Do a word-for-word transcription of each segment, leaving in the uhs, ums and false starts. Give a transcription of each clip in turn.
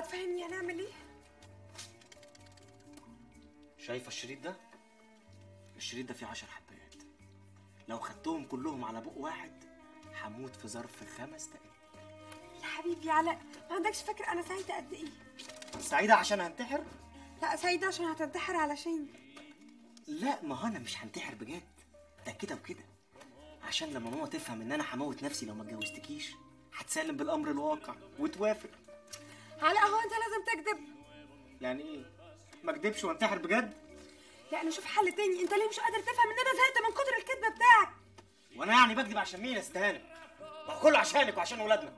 بقى تفهمني هنعمل ايه؟ شايفه الشريط ده؟ الشريط ده فيه عشر حبايات، لو خدتهم كلهم على بق واحد هموت في ظرف خمس دقايق. يا حبيبي علاء، ما عندكش فكره انا سعيده قد ايه؟ سعيده عشان هنتحر؟ لا، سعيده عشان هتنتحر علشان. لا، ما هو انا مش هنتحر بجد، ده كده وكده، عشان لما ماما تفهم ان انا هموت نفسي لو ما اتجوزتكيش هتسلم بالامر الواقع وتوافق. علاء، هو انت لازم تكذب؟ يعني ايه؟ ما اكدبش وانتحر بجد؟ لا، نشوف حل تاني. انت ليه مش قادر تفهم ان انا زهقت من كتر الكذب بتاعك؟ وانا يعني بكذب عشان مين يا استهانه؟ ما كله عشانك وعشان ولادنا.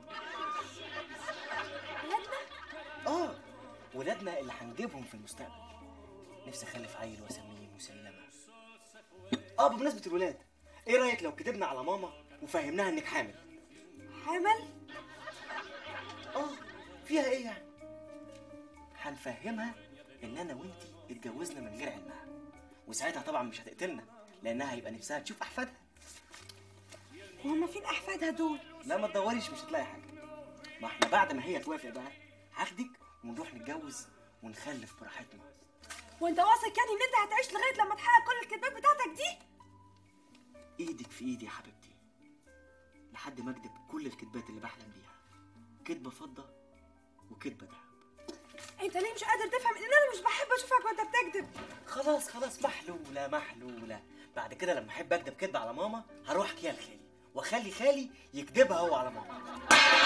ولادنا؟ اه، ولادنا اللي هنجيبهم في المستقبل. نفسي اخلف عيل واسميه مسلمه. اه، بمناسبه الولاد، ايه رايك لو كدبنا على ماما وفهمناها انك حامل؟ حامل؟ اه، فيها ايه يعني؟ هنفهمها ان انا وانتي اتجوزنا من غير علمها، وساعتها طبعا مش هتقتلنا لانها هيبقى نفسها تشوف احفادها. وهما فين احفادها دول؟ لا ما تدوريش، مش هتلاقي حاجه. ما احنا بعد ما هي توافق بقى هاخدك ونروح نتجوز ونخلف براحتنا. وانت واثق يعني ان انت هتعيش لغايه لما تحقق كل الكذبات بتاعتك دي؟ ايدك في ايدي يا حبيبتي لحد ما اكدب كل الكذبات اللي بحلم بيها، كذبه فضه وكذبه دهب. انت ليه مش قادر تفهم ان انا مش بحب اشوفك وانت بتكذب؟ خلاص خلاص، محلوله محلوله. بعد كده لما احب اكدب كدبه على ماما هروح احكيها لخالي واخلي خالي يكدبها هو على ماما.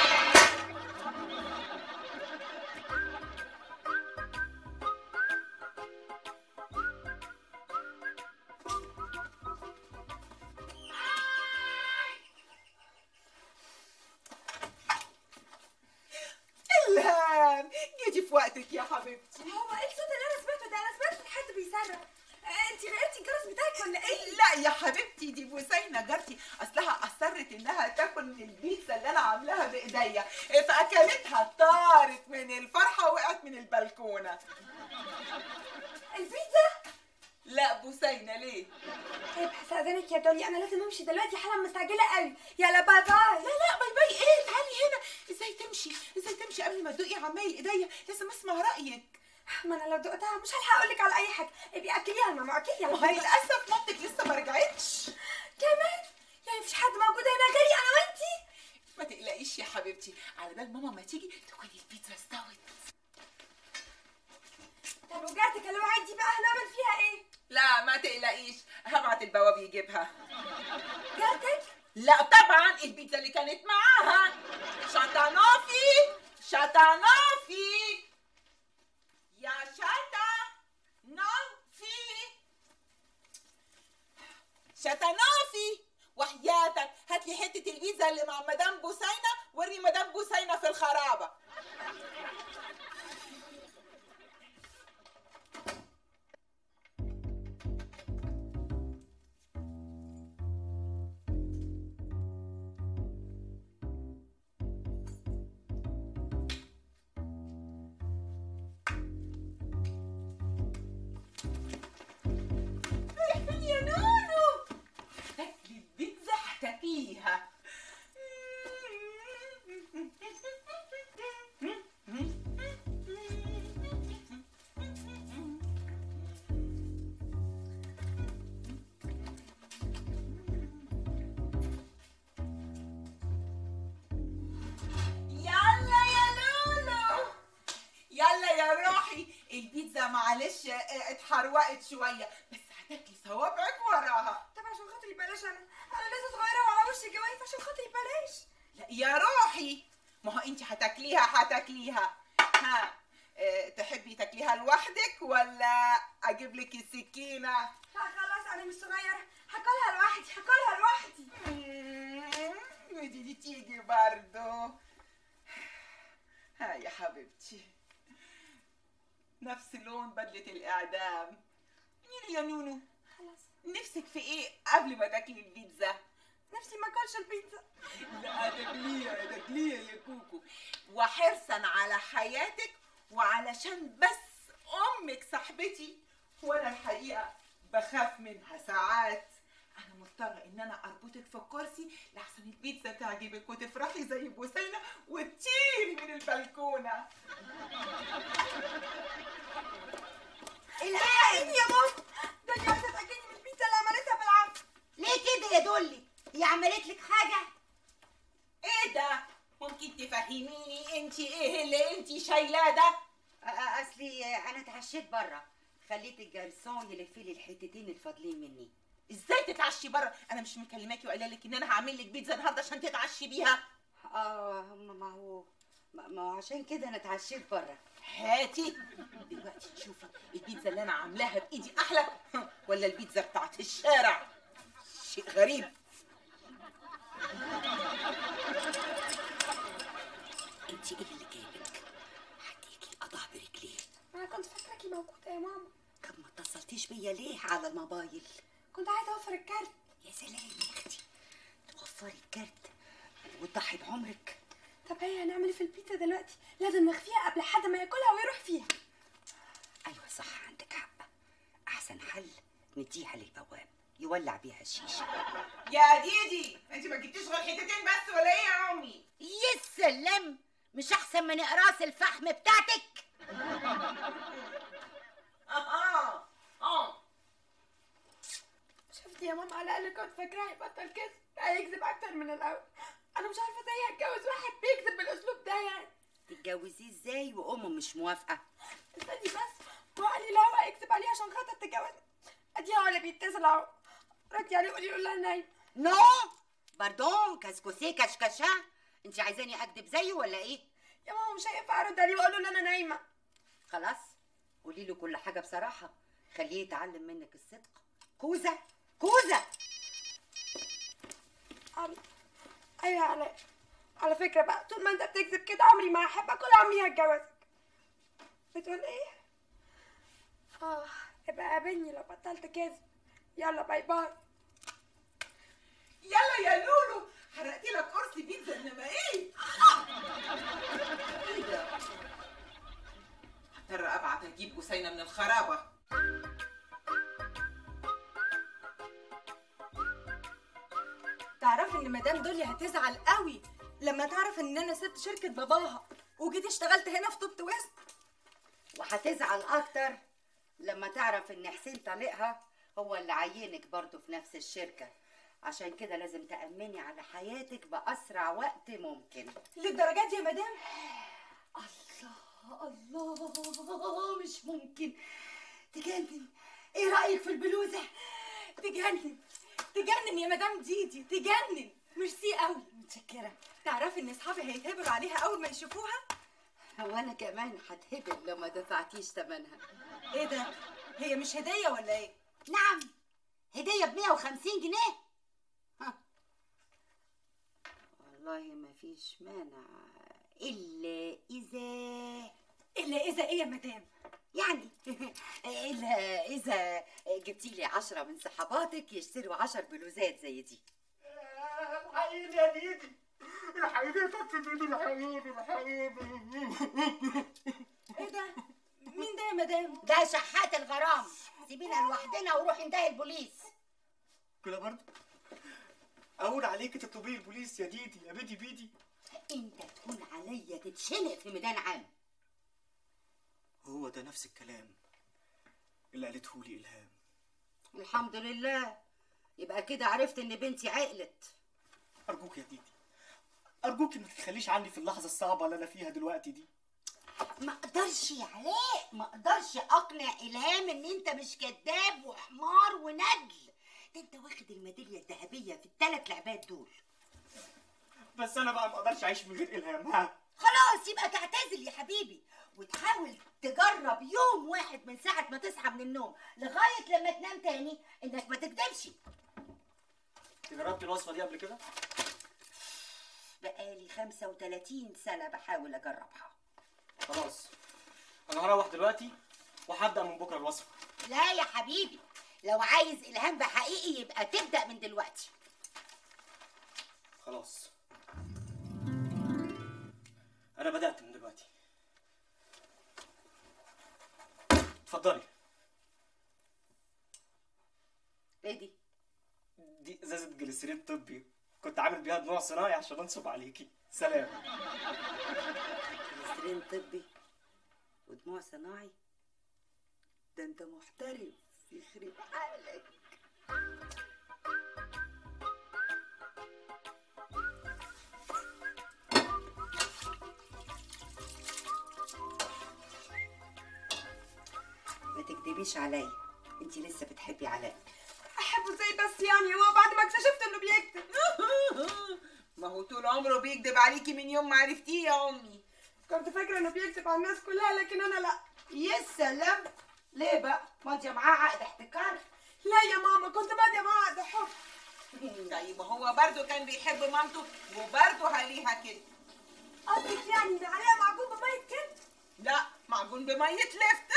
الهام، جيتي في وقتك يا حبيبتي. هو ايه الصوت اللي انا سمعته ده؟ انا سمعت حد بيصرخ. انت غيرتي الجرس بتاعك ولا ايه؟ لا يا حبيبتي، دي بوسينة جارتي، اصلها اصرت انها تاكل من البيتزا اللي انا عاملاها بايديا، فاكلتها طارت من الفرحه وقعت من البلكونه. البيتزا؟ لا بوسينة، ليه؟ طيب هستأذنك يا دولي، انا لازم امشي دلوقتي حالا، مستعجله قوي. يلا باي باي. لا لا، باي باي ايه؟ تعالي هنا. ازاي تمشي؟ ازاي تمشي قبل ما تدوقي عمايل ايديا؟ لازم اسمع رايك. ما انا لو دقتها مش هلحق اقول لك على اي حاجه. ابقي اكليها لماما، اكيد. ما هي للاسف مامتك لسه ما رجعتش كمان. يعني مفيش حد موجود هنا غيري انا وانتي؟ ما تقلقيش يا حبيبتي، على بال ماما ما تيجي تكون البيتزا استوت. طب وجارتك اللي وعد دي بقى هنعمل فيها ايه؟ لا ما تقلقيش، هبعت البواب يجيبها. جارتك؟ لا طبعا، البيتزا اللي كانت معاها. شطانوفي شطانوفي يا شطانوفي شطانوفي، وحياتك هات لي حته البيتزا اللي مع مدام بوسينة، وري مدام بوسينة في الخرابه. فيها يلا يا لولو، يلا يا روحي. البيتزا معلش اتحروقت شويه، بس هتاكلي صوابعك وراها. طب عشان خاطري بلاش، انا انا لسه صغيره وعلى وش الجواز، عشان خاطري بلاش. لا يا روحي، ما هو انت هتاكليها هتاكليها. ها اه، تحبي تاكليها لوحدك ولا اجيب لك السكينه؟ لا خلاص، انا مش صغيره، هاكلها لوحدي هاكلها لوحدي. ودي دي تيجي برضه. ها يا حبيبتي، نفس لون بدله الاعدام. مين يا نونو؟ خلاص. نفسك في ايه قبل ما تاكلي البيتزا؟ نفسي ما اكلش البيتزا. لا تاكليها تاكليها يا كوكو، وحرصا على حياتك وعلشان بس امك صاحبتي، وانا الحقيقه بخاف منها ساعات. انا مضطره ان انا اربطك في الكرسي لحسن البيتزا تعجبك وتفرحي زي بوسينة وتطيري من البلكونه. عملت لك حاجه؟ ايه ده؟ ممكن تفهميني انت ايه اللي انت شايلاه ده؟ اصلي انا اتعشيت بره، خليت الجرسون يلف لي الحتتين الفاضلين مني. ازاي تتعشي بره؟ انا مش مكلماكي وقايله لك ان انا هعمل لك بيتزا النهارده عشان تتعشي بيها؟ اه ما هو ما هو عشان كده انا اتعشيت بره. هاتي دلوقتي تشوفي البيتزا اللي انا عاملاها بايدي احلى ولا البيتزا بتاعت الشارع. شيء غريب. انت ايه اللي جايبك؟ هديكي قطع برجليه. انا كنت فاكراكي موجوده يا ماما. طب ما اتصلتيش بيا ليه على الموبايل؟ كنت عايزه اوفر الكارت. يا سلام يا اختي، توفري الكارت وتضحي بعمرك. طب هي هنعمل ايه في البيتزا دلوقتي؟ لازم نخفيها قبل حد ما ياكلها ويروح فيها. ايوه صح، عندك حق. احسن حل نديها للبواب يولع بيها الشيشه. يا ديدي انت ما جبتيش غير حتتين بس ولا ايه يا امي؟ يا سلام، مش احسن من اقراص الفحم بتاعتك؟ اه اه شفتي يا ماما، على الاقل كنت فاكراه هيبطل كذب، هيكذب اكتر من الاول. انا مش عارفه ازاي هتجوز واحد بيكذب بالاسلوب ده يعني. تتجوزيه ازاي وامه مش موافقه؟ استني بس، ما هو قال لي لا هو هيكذب عليه عشان خاطر تتجوزني. ادي هو اللي بيتصل اهو. ردي عليه قولي له لا نايم. نو باردون، كاسكوسيه كشكشه. انت عايزاني اكذب زيه ولا ايه؟ يا ماما مش هينفع ارد عليه واقول له ان انا نايمه. خلاص قولي له كل حاجه بصراحه، خليه يتعلم منك الصدق. كوزه كوزه. عمي ايوه يا علاء، على فكره بقى طول ما انت بتكذب كده عمري ما هحبك ولا عمري هتجوزك. بتقول ايه؟ اه ابقى قابلني لو بطلت كذب. يلا باي باي. يلا يا لولو، حرقت لك قرص بيتزا انما ايه؟ ايه ده؟ هضطر ابعت اجيب جسينه من الخرابه. تعرفي ان مدام دوليا هتزعل قوي لما تعرف ان انا سبت شركه باباها وجيت اشتغلت هنا في توب ويست. وهتزعل اكتر لما تعرف ان حسين طليقها هو اللي عينك برضه في نفس الشركه. عشان كده لازم تأمني على حياتك بأسرع وقت ممكن. للدرجات دي يا مدام؟ الله الله، مش ممكن. تجنن. ايه رأيك في البلوزة؟ تجنن تجنن يا مدام ديدي، تجنن. ميرسي قوي. متشكرة. تعرفي ان اصحابي هيتهبلوا عليها اول ما يشوفوها؟ هو انا كمان هتهبل لو ما دفعتيش ثمنها. ايه ده؟ هي مش هديه ولا ايه؟ نعم، هدية ب مية وخمسين جنيه. ها. والله ما فيش مانع، الا اذا الا اذا ايه يا مدام؟ يعني الا اذا جبتي لي عشرة من صحباتك يشتروا عشر بلوزات زي دي. الحقيني يا ديدي، الحقيني يا طنط ديدي، الحقيني الحقيني. ايه ده؟ مين ده يا مدام؟ ده شحات الغرام. سيبينا لوحدنا وروحي انتهي البوليس. كده برضه اقول عليك تطلبي البوليس يا ديدي يا بيدي بيدي. انت تكون عليا تتشنق في ميدان عام. هو ده نفس الكلام اللي قالته لي إلهام. الحمد لله، يبقى كده عرفت ان بنتي عقلت. ارجوك يا ديدي، ارجوك ما تتخليش عني في اللحظه الصعبه اللي انا فيها دلوقتي دي. ما اقدرش يا علاء، ما اقدرش اقنع إلهام ان انت مش كذاب وحمار ونجل. ده انت واخد الميداليه الذهبيه في الثلاث لعبات دول. بس انا بقى ما اقدرش اعيش من غير إلهام. ها خلاص يبقى تعتزل يا حبيبي وتحاول تجرب يوم واحد من ساعه ما تصحى من النوم لغايه لما تنام تاني انك ما تكدبش. جربت الوصفه دي قبل كده؟ بقالي خمسة وثلاثين سنه بحاول اجربها. خلاص انا هروح دلوقتي وهبدا من بكره الوصفه. لا يا حبيبي، لو عايز إلهام بحقيقي يبقى تبدا من دلوقتي. خلاص انا بدات من دلوقتي. اتفضلي. ايه دي؟ دي ازازه جليسرين طبي، كنت عامل بيها دموع صناعي عشان انصب عليكي. سلام. جليسرين طبي ودموع صناعي؟ ده انت محترف، يخرب حالك. تكدبيش عليا، انت لسه بتحبي علاء. احبه ازاي بس يعني هو بعد ما اكتشفت انه بيكذب؟ ما هو طول عمره بيكذب عليكي من يوم ما عرفتيه يا امي. كنت فاكره انه بيكذب على الناس كلها لكن انا لا. يا سلام، ليه بقى؟ ماضيه معاه عقد احتكار؟ لا يا ماما، كنت ماضيه معاه عقد حب. طيب هو برضه كان بيحب مامته وبرضه عليها كده. قصدك يعني ان علاء معجون بميه كده؟ لا، معجون بميه لفت.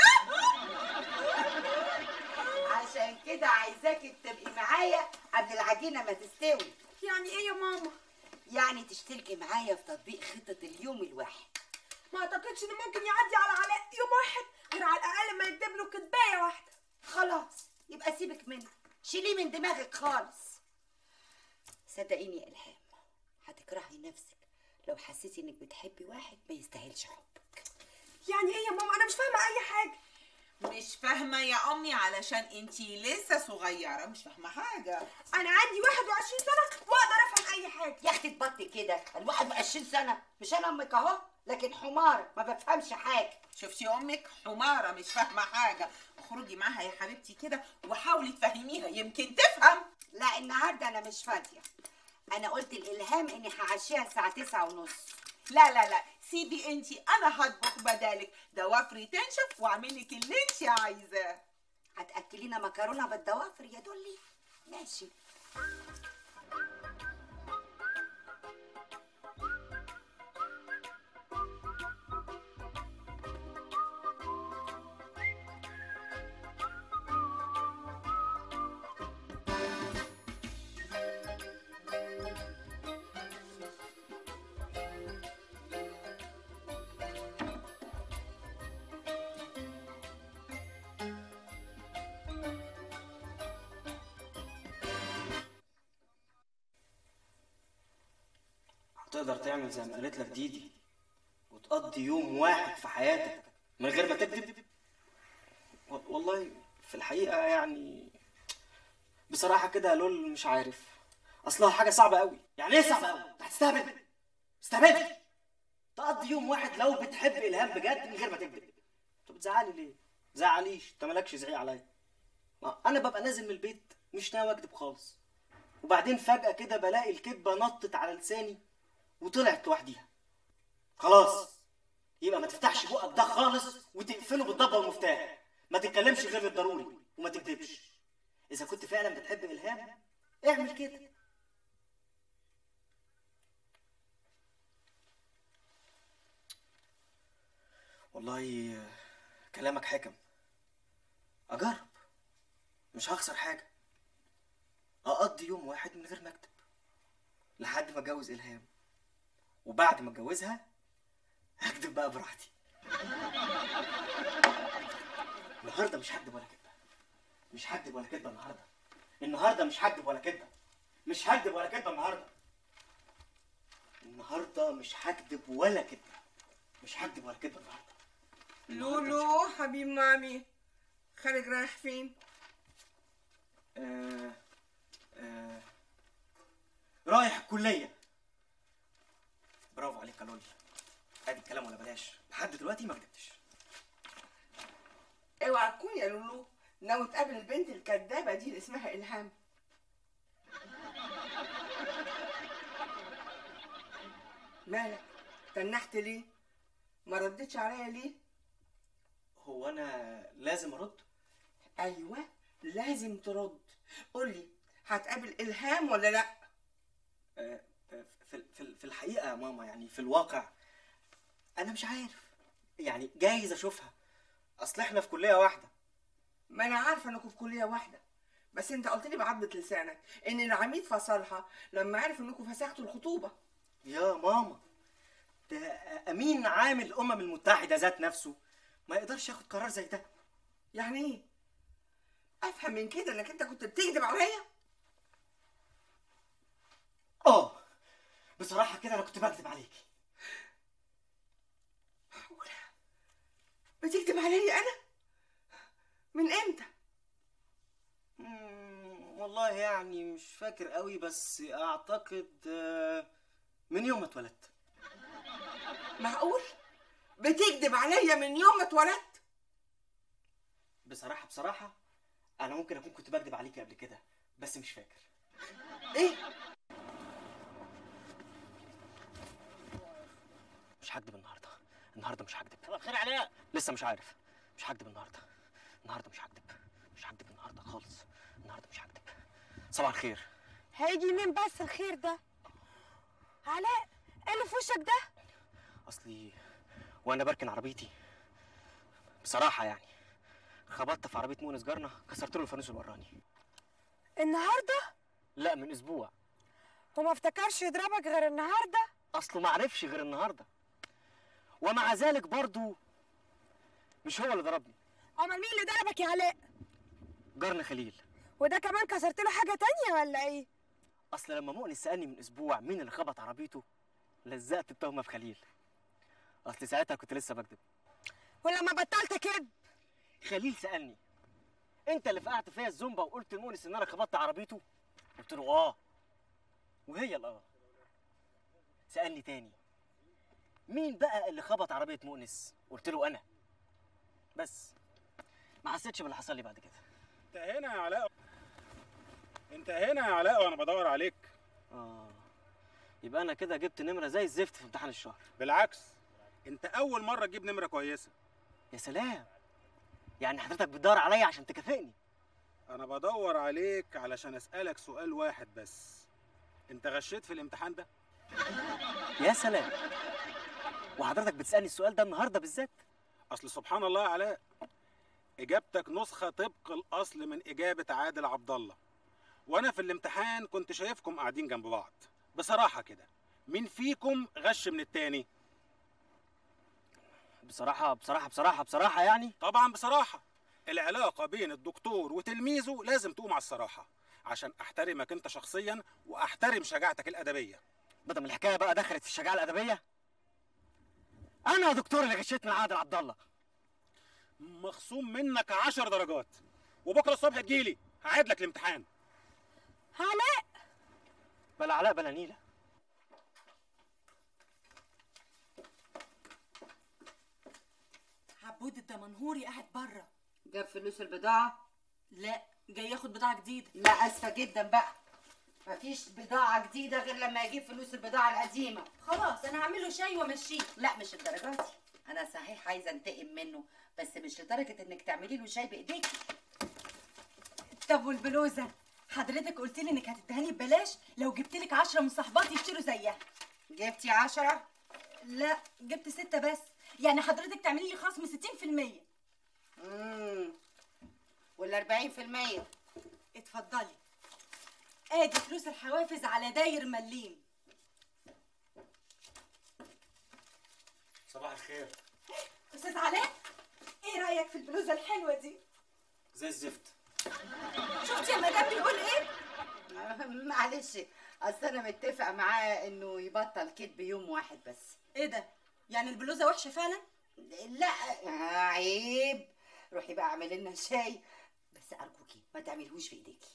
عشان كده عايزاكي تبقي معايا قبل العجينه ما تستوي. يعني ايه يا ماما؟ يعني تشتركي معايا في تطبيق خطه اليوم الواحد. ما اعتقدش انه ممكن يعدي على علاء يوم واحد غير على الاقل ما يكتب له كدبايه واحده. خلاص يبقى سيبك منه، شيليه من دماغك خالص. صدقيني يا الهام، هتكرهي نفسك لو حسيتي انك بتحبي واحد ما يستاهلش حبك. يعني ايه يا ماما؟ انا مش فاهمه اي حاجه. مش فاهمه يا امي علشان انتي لسه صغيره، مش فاهمه حاجه. انا عندي واحد وعشرين سنه واقدر افهم اي حاجه. يا اختي تبطي كده، الواحد وعشرين سنه، مش انا امك اهو، لكن حمار ما بفهمش حاجه. شفتي امك حماره مش فاهمه حاجه. اخرجي معاها يا حبيبتي كده وحاولي تفهميها يمكن تفهم. لا النهارده انا مش فاضيه. انا قلت الالهام اني هعشيها الساعه تسعة ونص. لا لا لا، سيبي انتي، انا هطبخ بدالك ضوافري تنشف واعملك اللي انتي عايزاه. هتاكلينا مكرونه بالضوافر يا دولي؟ ماشي. تقدر تعمل زي ما قالت لك ديدي وتقضي يوم واحد في حياتك من غير ما تكذب؟ والله في الحقيقة يعني بصراحة كده يا لول مش عارف، أصلها حاجة صعبة قوي. يعني إيه صعبة قوي؟ أنت هتستهبل؟ استهبل؟ تقضي يوم واحد لو بتحب إلهام بجد من غير ما تكذب. أنت بتزعلي ليه؟ تزعليش، أنت مالكش زعيق عليا. أنا ببقى نازل من البيت مش ناوي أكذب خالص، وبعدين فجأة كده بلاقي الكذبة نطت على لساني وطلعت لوحديها. خلاص يبقى ما تفتحش بقك ده خالص وتقفله بالضبه والمفتاح، ما تتكلمش غير الضروري وما تكذبش. اذا كنت فعلا بتحب الهام اعمل كده. والله كلامك حكم، اجرب مش هخسر حاجه. اقضي يوم واحد من غير ما اكذب لحد ما اتجوز الهام، وبعد ما اتجوزها هكدب بقى براحتي. النهارده مش هكدب ولا كدبه، مش هكدب ولا كدبه النهارده. النهارده مش هكدب ولا كدبه، مش هكدب ولا كدبه النهارده. النهارده مش هكدب ولا كدبه، مش هكدب ولا كدبه النهارده. لولو حبيب مامي، خارج رايح فين؟ آه آه رايح الكليه. برافو عليك يا لولي، ادي الكلام ولا بلاش. لحد دلوقتي ما كدبتش. اوعى تكون يا لولو ناوي تقابل البنت الكدابه دي اللي اسمها الهام. مالك؟ تنحت ليه؟ ما ردتش عليا ليه؟ هو انا لازم ارد؟ ايوه لازم ترد. قولي هتقابل الهام ولا لا؟ آه في في في الحقيقه يا ماما، يعني في الواقع انا مش عارف، يعني جايز اشوفها، اصل احنا في كليه واحده. ما انا عارفه انكم في كليه واحده، بس انت قلت لي بعضة لسانك ان العميد فصلها لما عرف انكم فسختوا الخطوبه. يا ماما ده امين عام الامم المتحده ذات نفسه ما يقدرش ياخد قرار زي ده. يعني ايه؟ افهم من كده انك انت كنت بتكذب عليا؟ اه بصراحه كده انا كنت بكذب عليكي. بتكذب عليا انا؟ من امتى؟ مم، والله يعني مش فاكر قوي، بس اعتقد من يوم ما اتولدت. معقول؟ بتكذب عليا من يوم ما اتولدت؟ بصراحه بصراحه انا ممكن اكون كنت بكذب عليكي قبل كده بس مش فاكر. ايه؟ مش هكدب النهارده، النهارده مش هكدب. طب خير عليا. لسه مش عارف. مش هكدب النهارده، النهارده مش هكدب، مش هكدب النهارده خالص، النهارده مش هكدب. صباح الخير. هيجي منين بس الخير ده؟ علاء، ايه اللي في وشك ده؟ اصلي وانا بركن عربيتي بصراحه يعني خبطت في عربيه مؤنس جارنا، كسرت له الفانوس الوراني. النهارده؟ لا من اسبوع. وما افتكرش يضربك غير النهارده؟ اصله ما عرفش غير النهارده، ومع ذلك برضو مش هو اللي ضربني. امال مين اللي ضربك يا علاء؟ جارنا خليل. وده كمان كسرت له حاجه تانية ولا ايه؟ اصل لما مؤنس سالني من اسبوع مين اللي خبط عربيته لزقت التهمه في خليل. اصل ساعتها كنت لسه بكذب. ولما بطلت كده خليل سالني انت اللي فقعت فيا الزومبا وقلت لمؤنس ان انا خبطت عربيته؟ قلت له اه، وهي الاه. سالني تاني مين بقى اللي خبط عربيه مؤنس؟ قلت له انا. بس ما حسيتش باللي حصل لي بعد كده. انت هنا يا علاء، انت هنا يا علاء وانا بدور عليك. اه يبقى انا كده جبت نمره زي الزفت في امتحان الشهر. بالعكس، انت اول مره تجيب نمره كويسه. يا سلام، يعني حضرتك بتدور عليا عشان تكافئني؟ انا بدور عليك علشان اسالك سؤال واحد بس، انت غشيت في الامتحان ده؟ يا سلام، وحضرتك بتسالني السؤال ده النهارده بالذات؟ اصل سبحان الله يا علاء، اجابتك نسخه طبق الاصل من اجابه عادل عبد الله، وانا في الامتحان كنت شايفكم قاعدين جنب بعض. بصراحه كده مين فيكم غش من التاني؟ بصراحه بصراحه بصراحه بصراحه يعني طبعا بصراحه. العلاقه بين الدكتور وتلميذه لازم تقوم على الصراحه عشان احترمك انت شخصيا واحترم شجاعتك الادبيه. بدل الحكايه بقى دخلت في الشجاعه الادبيه. انا يا دكتور اللي غشيت من عادل عبد الله. مخصوم منك عشر درجات، وبكره الصبح تجيلي هعيد لك الامتحان. علاء، بلا علاء بلا نيله. عبود الدمنهوري قاعد بره. جاب فلوس البضاعة؟ لا، جاي ياخد بضاعة جديدة. لا اسفة جدا بقى، مفيش بضاعة جديدة غير لما يجيب فلوس البضاعة القديمة. خلاص انا هعمل له شاي وامشيه. لا مش الدرجات دي، انا صحيح عايزة انتقم منه بس مش لدرجة انك تعملي له شاي بايديكي. طب والبلوزة؟ حضرتك قلت لي انك هتدهني ببلاش لو جبت لك عشرة من صحباتي يشتروا زيها. جبتي عشرة؟ لا جبت ستة بس، يعني حضرتك تعملي لي خصم ستين في المية. امم ولا أربعين في المية؟ اتفضلي، ادي فلوس الحوافز على داير مليم. صباح الخير. استاذ علاء، ايه رايك في البلوزة الحلوة دي؟ زي الزفت. شفتي يا مدام بيقول ايه؟ معلش، اصل انا متفق معاه انه يبطل كدب يوم واحد بس. ايه ده؟ يعني البلوزة وحشة فعلا؟ لا عيب، روحي بقى اعملي لنا شاي بس ارجوكي ما تعملهوش في ايديكي.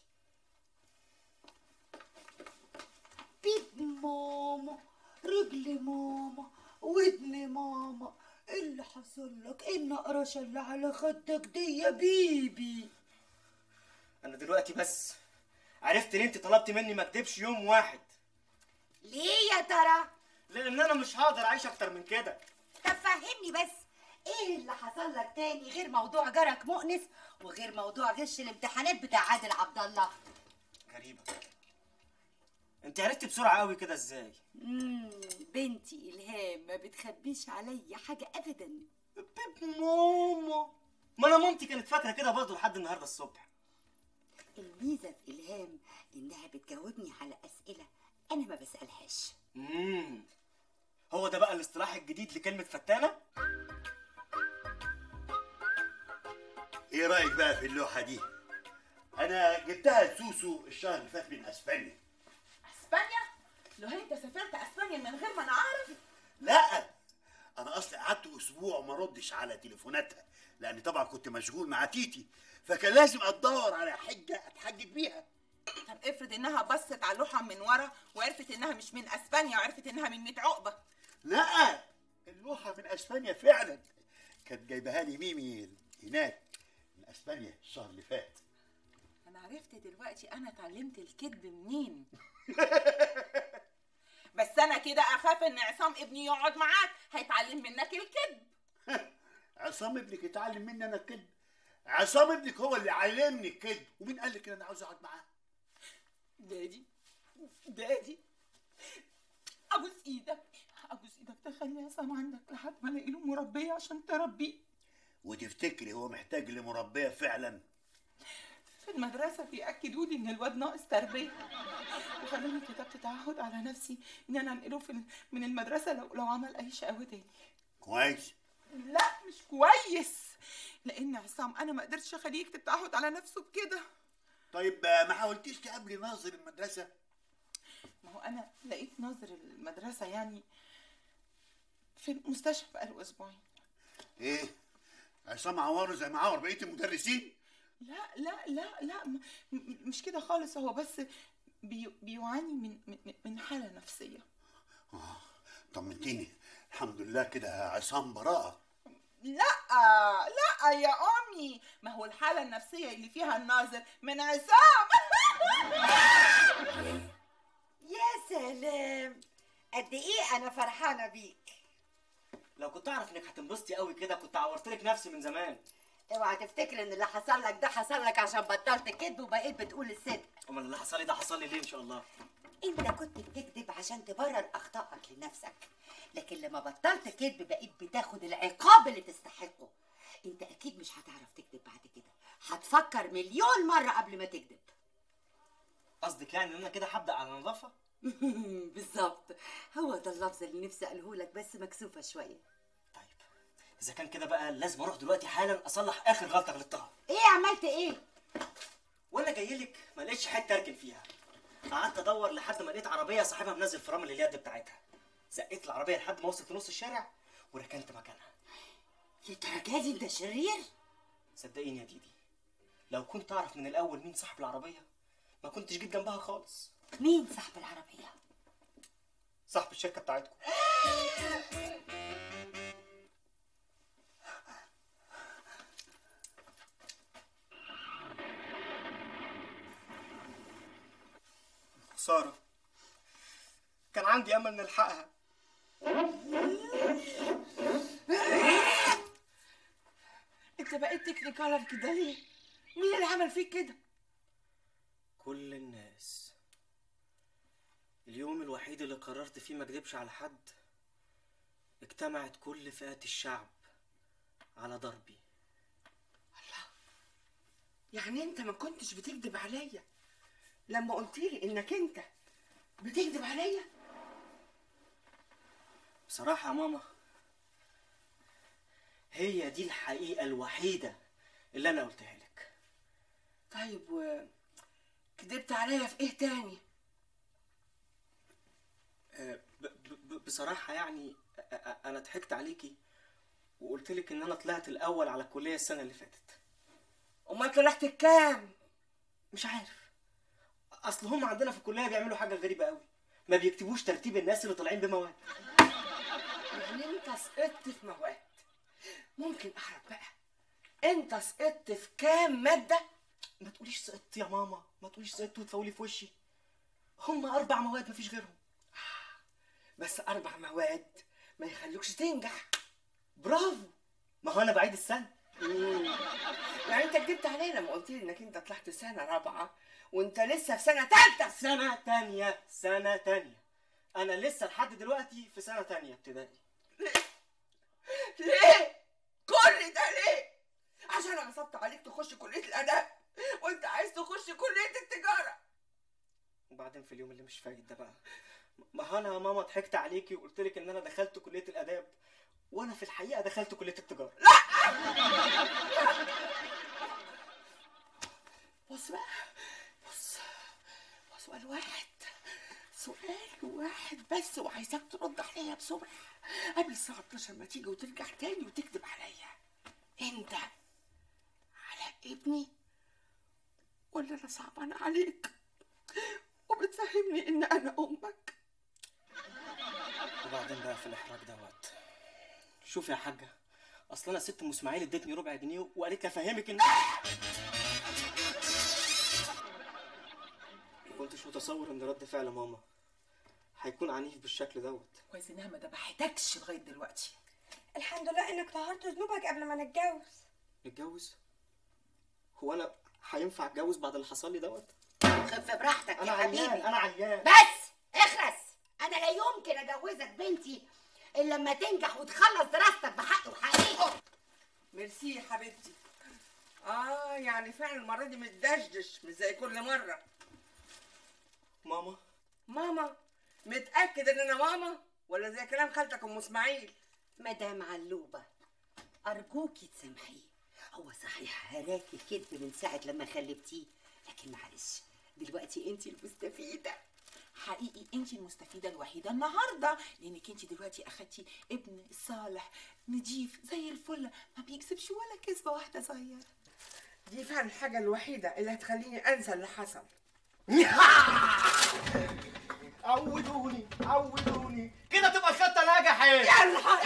بيب ماما، رجل ماما، ودن ماما، ايه اللي حصل لك؟ ايه النقرشه اللي على خدك دي يا بيبي؟ انا دلوقتي بس عرفت ليه انت طلبتي مني ما اكدبش يوم واحد. ليه يا ترى؟ لان انا مش هقدر اعيش اكتر من كده. طب فهمني بس، ايه اللي حصل لك تاني غير موضوع جارك مؤنس وغير موضوع غش الامتحانات بتاع عادل عبد الله؟ غريبه، انت عرفتي بسرعه قوي كده ازاي؟ امم بنتي الهام ما بتخبيش عليا حاجه ابدا. بيب ماما، ما انا مامتي كانت فاكره كده برضه لحد النهارده الصبح. الميزه في الهام انها بتجاوبني على اسئله انا ما بسالهاش. امم هو ده بقى الاصطلاح الجديد لكلمه فتانه؟ ايه رايك بقى في اللوحه دي؟ انا جبتها لسوسو الشهر اللي فات من اسبانيا. اسبانيا؟ لو انت سافرت اسبانيا من غير ما انا اعرف؟ لا، انا اصلي قعدت اسبوع ما ردش على تليفوناتها لان طبعا كنت مشغول مع تيتي، فكان لازم ادور على حجه اتحجج بيها. طب افرض انها بصت على اللوحه من ورا وعرفت انها مش من اسبانيا وعرفت انها من ميت عقبه. لا، اللوحه من اسبانيا فعلا، كانت جايبها لي ميمي هناك من اسبانيا الشهر اللي فات. انا عرفت دلوقتي انا اتعلمت الكذب منين. بس انا كده اخاف ان عصام ابني يقعد معاك هيتعلم منك الكذب. عصام ابنك يتعلم مني انا الكذب؟ عصام ابنك هو اللي علمني الكذب، ومين قال لك ان انا عاوز اقعد معاه؟ دادي دادي ابوس ايدك ابوس ايدك تخلي عصام عندك لحد ما الاقي له مربيه عشان تربيه. وتفتكري هو محتاج لمربيه فعلا؟ في المدرسه بياكدوا لي ان الواد ناقص تربيه، وخلوني كتبت تعهد على نفسي ان انا انقله في من المدرسه لو لو عمل اي شقاوه تاني. كويس. لا مش كويس، لان عصام انا ما قدرتش اخليه يكتب تعهد على نفسه بكده. طيب ما حاولتيش تقابلي ناظر المدرسه؟ ما هو انا لقيت ناظر المدرسه يعني في المستشفى بقاله اسبوعين. ايه عصام عواره زي ما عور بقيه المدرسين؟ لا لا لا لا م- م- مش كده خالص، هو بس بي بيعاني من من من حاله نفسيه. اه طمنتيني، الحمد لله كده عصام براءه. لا لا يا امي، ما هو الحاله النفسيه اللي فيها الناظر من عصام. يا سلام، قد ايه انا فرحانه بيك. لو كنت اعرف انك هتنبسطي قوي كده كنت عورت لك نفسي من زمان. اوعى تفتكر ان اللي حصل لك ده حصل لك عشان بطلت كذب وبقيت بتقول الصدق. امال اللي حصل لي ده حصل لي ليه ان شاء الله؟ انت كنت بتكذب عشان تبرر اخطائك لنفسك، لكن لما بطلت كذب بقيت بتاخد العقاب اللي تستحقه. انت اكيد مش هتعرف تكذب بعد كده، هتفكر مليون مره قبل ما تكذب. قصدك يعني ان انا كده هبدا على نظافه؟ بالظبط، هو ده اللفظ اللي نفسي اقوله لك بس مكسوفه شويه. طيب اذا كان كده بقى لازم اروح دلوقتي حالا اصلح اخر غلطه غلطتها. ايه عملت ايه؟ وانا جاي لك ما لقيتش حته اركن فيها، قعدت ادور لحد ما لقيت عربيه صاحبها منزل فرامل اليد بتاعتها، زقيت العربيه لحد ما وصلت لنص الشارع وركنت مكانها. للدرجه دي انت شرير؟ صدقيني يا ديدي، لو كنت اعرف من الاول مين صاحب العربيه ما كنتش جيت جنبها خالص. مين صاحب العربيه؟ صاحب الشركه بتاعتكم. خساره، كان عندي امل نلحقها. انت بقيت تكنيكالر كده ليه؟ مين اللي عمل فيك كده؟ كل الناس. اليوم الوحيد اللي قررت فيه ما اكذبش على حد اجتمعت كل فئات الشعب على ضربي. يعني انت ما كنتش بتكذب عليا لما قلت لي انك انت بتكذب عليا؟ بصراحة يا ماما هي دي الحقيقة الوحيدة اللي أنا قلتها لك. طيب وكذبت عليا في ايه تاني؟ أه ب ب بصراحة يعني أنا ضحكت عليكي وقلت لك إن أنا طلعت الأول على الكلية السنة اللي فاتت. امال طلعت كام؟ مش عارف، أصل هم عندنا في الكلية بيعملوا حاجة غريبة قوي، ما بيكتبوش ترتيب الناس اللي طالعين بمواد. يعني انت سقطت في مواد؟ ممكن اعرف بقى انت سقطت في كام ماده؟ ما تقوليش سقطت يا ماما، ما تقوليش سقطت وتفولي في وشي. هم اربع مواد مفيش غيرهم. بس اربع مواد ما يخلوكش تنجح. برافو، ما هو انا بعيد السنه. يعني انت كدبت عليا لما قلت لي انك انت طلعت سنه رابعه وانت لسه في سنه ثالثه. سنه تانية، سنه تانية، انا لسه لحد دلوقتي في سنه تانية ابتدائي. ليه؟ ليه؟ كل ده ليه؟ عشان عصبت عليك تخش كليه الاداب وانت عايز تخش كليه التجاره. وبعدين في اليوم اللي مش فايت ده بقى، ما هو انا يا ماما ضحكت عليكي وقلت لك ان انا دخلت كليه الاداب وانا في الحقيقه دخلت كليه التجاره. لا بص بقى، بص بص سؤال واحد، سؤال واحد بس وعايزاك ترد عليا بسرعه قبل الساعه اتناشر ما تيجي وترجع تاني وتكذب عليا. انت على ابني ولا انا صعبان عليك وبتفهمني ان انا امك؟ وبعدين بقى في الاحراج دوت، شوفي يا حاجه، اصل انا ست ام اسماعيل ادتني ربع جنيه وقالت لي افهمك ان ما كنتش متصور ان رد فعل ماما هيكون عنيف بالشكل دوت. كويس انها ما ذبحتكش لغايه دلوقتي. الحمد لله انك طهرت ذنوبك قبل ما نتجوز. نتجوز؟ هو انا هينفع اتجوز بعد اللي حصل لي دوت؟ خف براحتك انا يا حبيبي. عيان انا عيان. بس اخرس. انا لا يمكن اجوزك بنتي الا لما تنجح وتخلص دراستك بحق وحقيقه. ميرسي يا حبيبتي. اه يعني فعلا المره دي متدشدش مش زي كل مره. ماما ماما متاكد ان انا ماما ولا زي كلام خالتك ام اسماعيل؟ مدام علوبه ارجوكي تسامحيه، هو صحيح هراكي كذب من ساعه لما خلفتيه، لكن معلش دلوقتي انت المستفيده. حقيقي انت المستفيده الوحيده النهارده، لانك انت دلوقتي اخدتي ابن صالح نضيف زي الفل ما بيكسبش ولا كذبه واحده صغيره. دي فعلا الحاجه الوحيده اللي هتخليني انسى اللي حصل. عودوني عودوني كده تبقى الخطه ناجحه. يا نهار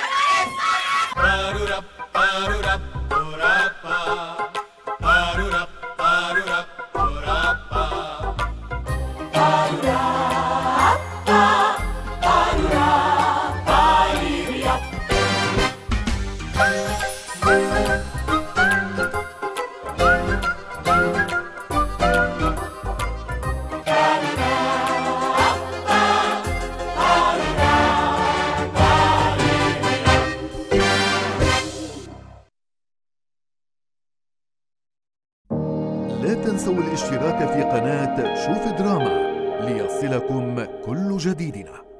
لا تنسوا الاشتراك في قناة شوف دراما ليصلكم كل جديدنا.